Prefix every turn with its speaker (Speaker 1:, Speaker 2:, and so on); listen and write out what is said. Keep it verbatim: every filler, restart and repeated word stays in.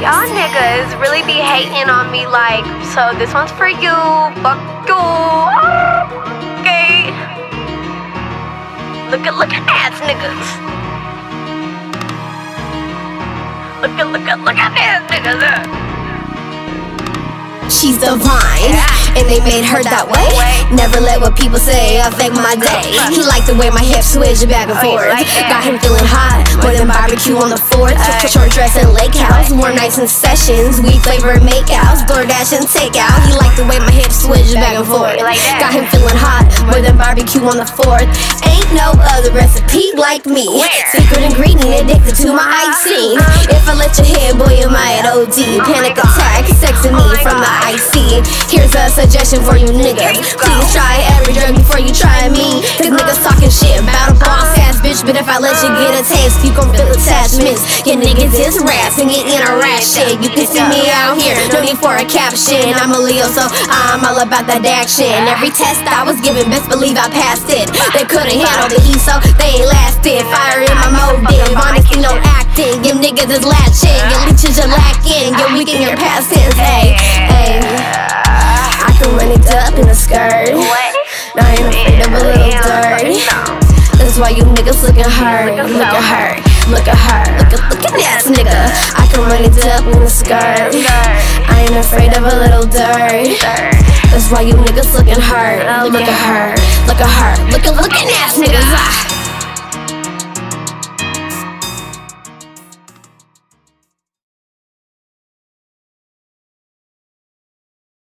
Speaker 1: Y'all niggas really be hating on me like, so this one's for you, fuck you. Okay. Look at, look at ass niggas. Look at, look at, look at ass niggas.
Speaker 2: She's divine, and they made her that way. Never let what people say affect my day. He liked the way my hips switch back and forth. Got him feeling hot, more than barbecue on the fourth. Short dress and lake house, more nights and sessions. Weed flavor makeouts, DoorDash and takeout. He liked the way my hips switch back and forth. Got him feeling hot, more than barbecue on the fourth. Ain't no other recipe like me. Secret ingredient addicted to my icing. If I let your head, boy, you might O D. Panic attack, sexing me from the I C. Here's a suggestion for you niggas. Please try every drug before you try me. Cause niggas talking shit about a boss ass bitch, but if I let you get a taste, you gon' feel attachments. Your niggas is rats and get in a rat shit. You can see me out here, no need for a caption. I'm a Leo, so I'm all about that action. Every test I was given, best believe I passed it. They couldn't handle the heat, so they ain't lasted. Fire in my motive, honesty, no acting. Your niggas is latching, your leeches are lacking. You're weak in your past tense, hey, hey. I can run it up in a skirt. Now I ain't afraid of a little dirt. That's why you niggas looking hurt. Look at her, look at her, look at, look at that nigga. I can run it up in a skirt. I ain't afraid of a little dirt. That's why you niggas looking hurt. Look at her, look at her, look at, look at ass niggas.